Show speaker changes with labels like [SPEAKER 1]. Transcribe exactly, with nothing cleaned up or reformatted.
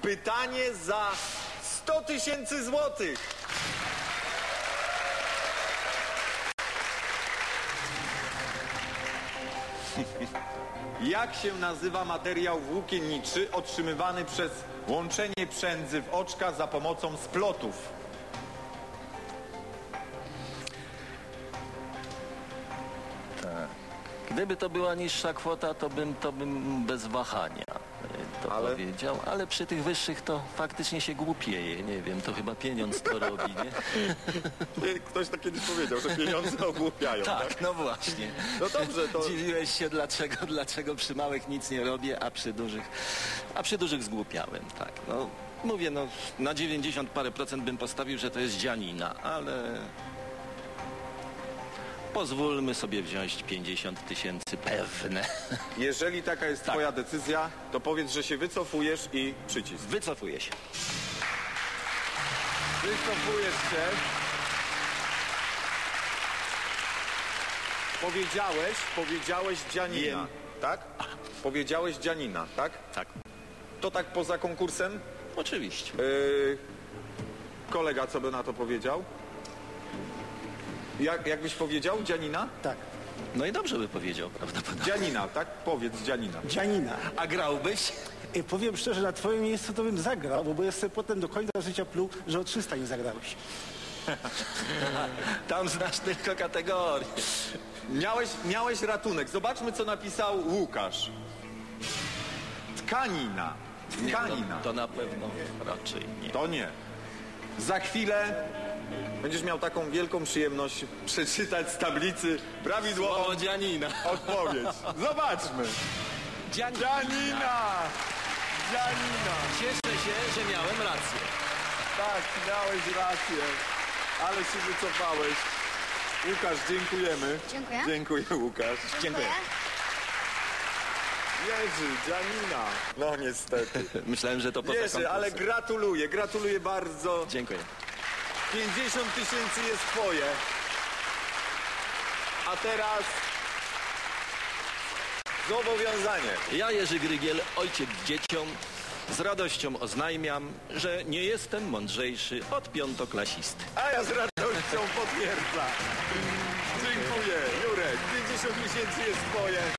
[SPEAKER 1] pytanie za sto tysięcy złotych. Jak się nazywa materiał włókienniczy otrzymywany przez łączenie przędzy w oczka za pomocą splotów?
[SPEAKER 2] Tak. Gdyby to była niższa kwota, to bym, to bym bez wahania to
[SPEAKER 1] ale...
[SPEAKER 2] powiedział, ale przy tych wyższych to faktycznie się głupieje, nie wiem, to chyba pieniądz to robi, nie?
[SPEAKER 1] Ktoś tak kiedyś powiedział, że pieniądze ogłupiają, tak?
[SPEAKER 2] Tak, no właśnie.
[SPEAKER 1] No dobrze, to...
[SPEAKER 2] Dziwiłeś się, dlaczego, dlaczego przy małych nic nie robię, a przy dużych, a przy dużych zgłupiałem, tak. No, mówię, no, na dziewięćdziesiąt parę procent bym postawił, że to jest dzianina, ale... Pozwólmy sobie wziąć pięćdziesiąt tysięcy pewne.
[SPEAKER 1] Jeżeli taka jest
[SPEAKER 2] tak.
[SPEAKER 1] twoja decyzja, to powiedz, że się wycofujesz i przycisk.
[SPEAKER 2] Wycofuję się.
[SPEAKER 1] Wycofujesz się. Powiedziałeś, powiedziałeś dzianina,
[SPEAKER 2] Wiem.
[SPEAKER 1] tak? Powiedziałeś dzianina, tak?
[SPEAKER 2] Tak.
[SPEAKER 1] To tak poza konkursem?
[SPEAKER 2] Oczywiście.
[SPEAKER 1] Yy, kolega, co by na to powiedział? Jak, jakbyś powiedział? Dzianina?
[SPEAKER 3] Tak.
[SPEAKER 2] No i dobrze by powiedział, prawdopodobnie.
[SPEAKER 1] Dzianina, tak? Powiedz dzianina.
[SPEAKER 3] Dzianina.
[SPEAKER 2] A grałbyś?
[SPEAKER 3] I powiem szczerze, na twoim miejscu to bym zagrał, bo jestem potem do końca życia pluł, że o trzysta nie zagrałeś.
[SPEAKER 2] Tam znasz tylko kategorię.
[SPEAKER 1] Miałeś, miałeś ratunek. Zobaczmy, co napisał Łukasz. Tkanina. Tkanina.
[SPEAKER 2] Nie, to, to na pewno raczej nie.
[SPEAKER 1] To nie. Za chwilę będziesz miał taką wielką przyjemność przeczytać z tablicy prawidłową
[SPEAKER 2] Słowo dzianina.
[SPEAKER 1] odpowiedź. Zobaczmy.
[SPEAKER 2] Dzianina.
[SPEAKER 1] Dzianina. Dzianina.
[SPEAKER 2] Cieszę się, że miałem rację.
[SPEAKER 1] Tak, miałeś rację, ale się wycofałeś. Łukasz, dziękujemy.
[SPEAKER 4] Dziękuję.
[SPEAKER 1] Dziękuję, Łukasz.
[SPEAKER 2] Dziękuję.
[SPEAKER 1] Jerzy, dzianina. No niestety.
[SPEAKER 2] Myślałem, że to poza
[SPEAKER 1] Jerzy,
[SPEAKER 2] konkursem.
[SPEAKER 1] ale gratuluję, gratuluję bardzo.
[SPEAKER 2] Dziękuję.
[SPEAKER 1] pięćdziesiąt tysięcy jest twoje. A teraz zobowiązanie.
[SPEAKER 2] Ja, Jerzy Grygiel, ojciec dzieciom, z radością oznajmiam, że nie jestem mądrzejszy od piątoklasisty.
[SPEAKER 1] A ja z radością potwierdzam. Dziękuję, Jurek. pięćdziesiąt tysięcy jest twoje.